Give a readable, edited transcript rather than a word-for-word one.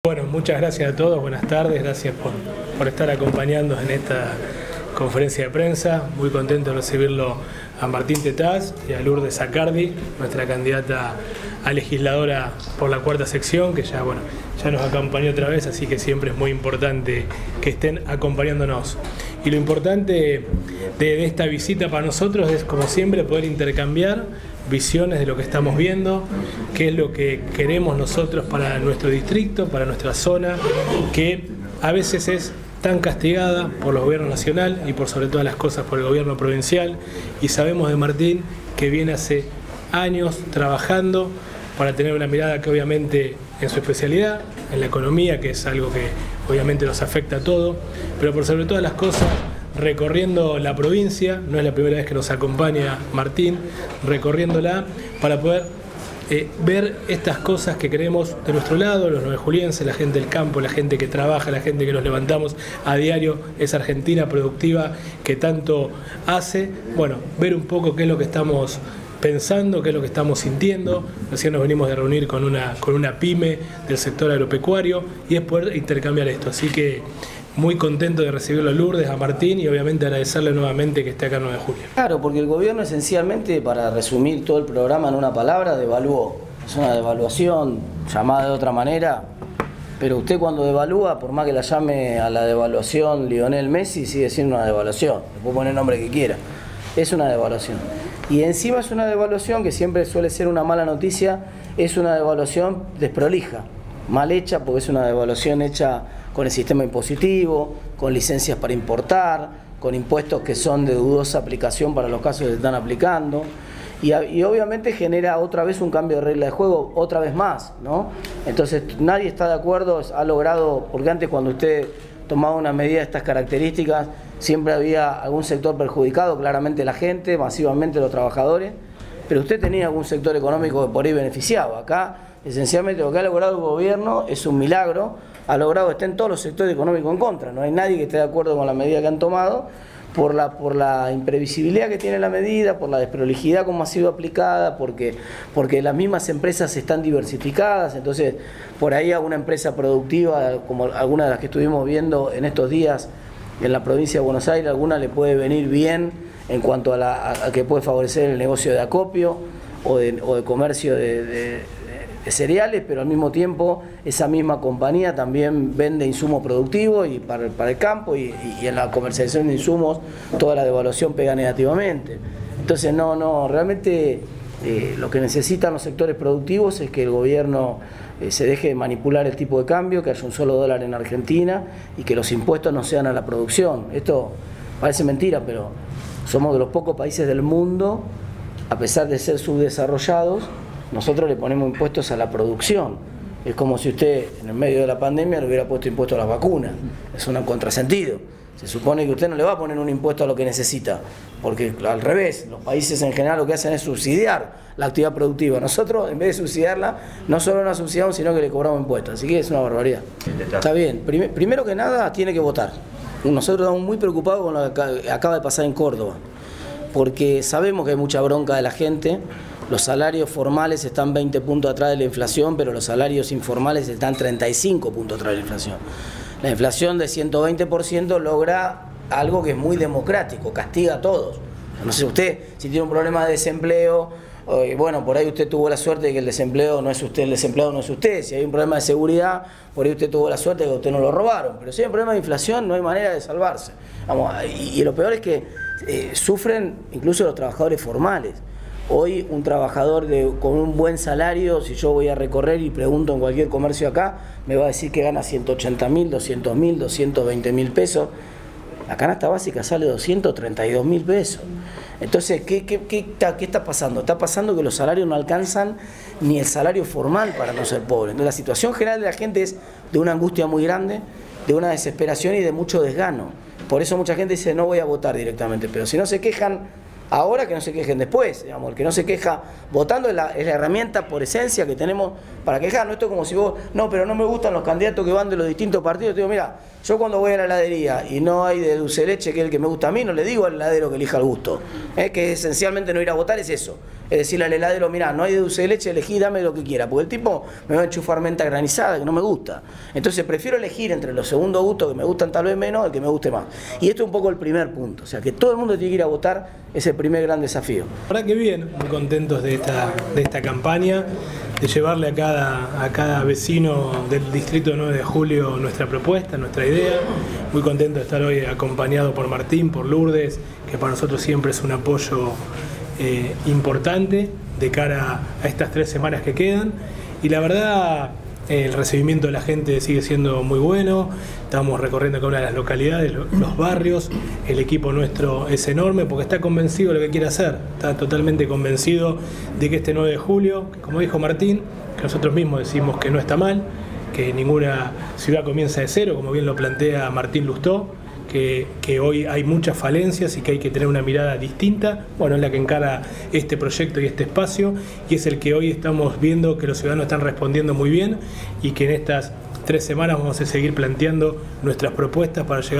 Bueno, muchas gracias a todos, buenas tardes, gracias por estar acompañándonos en esta conferencia de prensa. Muy contento de recibirlo a Martín Tetaz y a Lourdes Zacardi, nuestra candidata a legisladora por la cuarta sección, que ya nos acompañó otra vez, así que siempre es muy importante que estén acompañándonos. Y lo importante de esta visita para nosotros es, como siempre, poder intercambiar visiones de lo que estamos viendo, qué es lo que queremos nosotros para nuestro distrito, para nuestra zona, que a veces es tan castigada por los gobiernos nacional y por sobre todas las cosas por el gobierno provincial. Y sabemos de Martín que viene hace años trabajando para tener una mirada que obviamente en su especialidad, en la economía, que es algo que obviamente nos afecta a todos, pero por sobre todas las cosas recorriendo la provincia. No es la primera vez que nos acompaña Martín, recorriéndola para poder ver estas cosas que queremos de nuestro lado, los nuevejulienses, la gente del campo, la gente que trabaja, la gente que nos levantamos a diario, esa Argentina productiva que tanto hace. Bueno, ver un poco qué es lo que estamos pensando, qué es lo que estamos sintiendo. Recién nos venimos de reunir con una pyme del sector agropecuario y es poder intercambiar esto. Así que muy contento de recibirlo a Lourdes, a Martín, y obviamente agradecerle nuevamente que esté acá en 9 de julio. Claro, porque el gobierno esencialmente, para resumir todo el programa en una palabra, devaluó. Es una devaluación llamada de otra manera, pero usted cuando devalúa, por más que la llame a la devaluación Lionel Messi, sigue siendo una devaluación. Le puede poner el nombre que quiera. Es una devaluación. Y encima es una devaluación que siempre suele ser una mala noticia, es una devaluación desprolija, mal hecha, porque es una devaluación hecha con el sistema impositivo, con licencias para importar, con impuestos que son de dudosa aplicación para los casos que se están aplicando, y obviamente genera otra vez un cambio de regla de juego, otra vez más, ¿no? Entonces nadie está de acuerdo, ha logrado, porque antes cuando usted tomaba una medida de estas características, siempre había algún sector perjudicado, claramente la gente, masivamente los trabajadores, pero usted tenía algún sector económico que por ahí beneficiaba. Acá, esencialmente, lo que ha logrado el gobierno es un milagro, ha logrado que estén todos los sectores económicos en contra. No hay nadie que esté de acuerdo con la medida que han tomado, por la imprevisibilidad que tiene la medida, por la desprolijidad como ha sido aplicada, porque las mismas empresas están diversificadas. Entonces, por ahí alguna empresa productiva, como alguna de las que estuvimos viendo en estos días en la provincia de Buenos Aires, alguna le puede venir bien en cuanto a que puede favorecer el negocio de acopio o de comercio de cereales, pero al mismo tiempo esa misma compañía también vende insumos productivos y para el campo, y en la comercialización de insumos toda la devaluación pega negativamente. Entonces realmente lo que necesitan los sectores productivos es que el gobierno se deje de manipular el tipo de cambio, que haya un solo dólar en Argentina y que los impuestos no sean a la producción. Esto parece mentira, pero somos de los pocos países del mundo, a pesar de ser subdesarrollados, nosotros le ponemos impuestos a la producción. Es como si usted en el medio de la pandemia le hubiera puesto impuesto a las vacunas. Es un contrasentido. Se supone que usted no le va a poner un impuesto a lo que necesita, porque al revés, los países en general lo que hacen es subsidiar la actividad productiva. Nosotros, en vez de subsidiarla, no solo la subsidiamos, sino que le cobramos impuestos. Así que es una barbaridad. Está bien. Primero que nada, tiene que votar. Nosotros estamos muy preocupados con lo que acaba de pasar en Córdoba, porque sabemos que hay mucha bronca de la gente. Los salarios formales están 20 puntos atrás de la inflación, pero los salarios informales están 35 puntos atrás de la inflación. La inflación de 120% logra algo que es muy democrático, castiga a todos. No sé usted, si tiene un problema de desempleo, bueno, por ahí usted tuvo la suerte de que el desempleo no es usted, el desempleado no es usted. Si hay un problema de seguridad, por ahí usted tuvo la suerte de que a usted no lo robaron. Pero si hay un problema de inflación, no hay manera de salvarse. Vamos, y lo peor es que sufren incluso los trabajadores formales. Hoy un trabajador con un buen salario, si yo voy a recorrer y pregunto en cualquier comercio acá, me va a decir que gana 180.000, 200.000, 220.000 pesos. La canasta básica sale 232.000 pesos. Entonces, ¿qué está pasando? Está pasando que los salarios no alcanzan ni el salario formal para no ser pobre. Entonces, la situación general de la gente es de una angustia muy grande, de una desesperación y de mucho desgano. Por eso mucha gente dice, no voy a votar directamente, pero si no se quejan Ahora que no se quejen después, digamos, el que no se queja votando es la herramienta por esencia que tenemos para quejarnos. Esto es como si vos, no, pero no me gustan los candidatos que van de los distintos partidos. Te digo, mira, yo cuando voy a la heladería y no hay de dulce de leche, que es el que me gusta a mí, no le digo al heladero que elija el gusto. Que esencialmente no ir a votar es eso. Es decirle al heladero, mira, no hay de dulce de leche, elegí, dame lo que quiera. Porque el tipo me va a enchufar menta granizada, que no me gusta. Entonces prefiero elegir entre los segundos gustos que me gustan tal vez menos, el que me guste más. Y esto es un poco el primer punto. O sea, que todo el mundo tiene que ir a votar, es el primer gran desafío. La verdad que bien, muy contentos de esta campaña, de llevarle a cada vecino del distrito 9 de julio nuestra propuesta, nuestra idea. Muy contento de estar hoy acompañado por Martín, por Lourdes, que para nosotros siempre es un apoyo importante de cara a estas 3 semanas que quedan. Y la verdad, el recibimiento de la gente sigue siendo muy bueno. Estamos recorriendo cada una de las localidades, los barrios. El equipo nuestro es enorme porque está convencido de lo que quiere hacer. Está totalmente convencido de que este 9 de julio, que como dijo Martín, que nosotros mismos decimos que no está mal, que ninguna ciudad comienza de cero, como bien lo plantea Martín Lustó, que hoy hay muchas falencias y que hay que tener una mirada distinta. Bueno, es la que encara este proyecto y este espacio, y es el que hoy estamos viendo que los ciudadanos están respondiendo muy bien, y que en estas 3 semanas vamos a seguir planteando nuestras propuestas para llegar